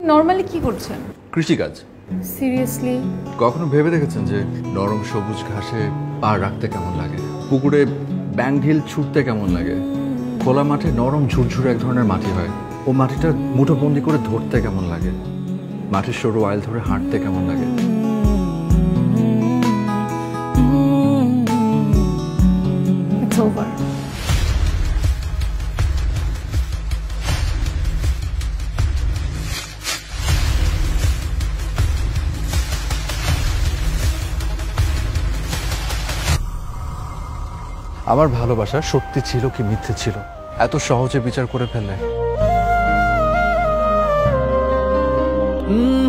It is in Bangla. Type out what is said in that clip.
নরমালি কি করছেন? কৃষিকাজ। সিরিয়াসলি? কখনো ভেবে দেখেছেন যে নরম সবুজ ঘাসে পা রাখতে কেমন লাগে, পুকুরে ব্যাংঢিল ছুটতে কেমন লাগে, খোলা মাঠে নরম ঝুরঝুরে এক ধরনের মাটি হয়, ও মাটিটা মুঠোবন্দি করে ধরতে কেমন লাগে, মাটির সরু আইল ধরে হাঁটতে কেমন লাগে? It's over. আমার ভালোবাসা সত্যি ছিল কি মিথ্যে ছিল এত সহজে বিচার করে ফেললে?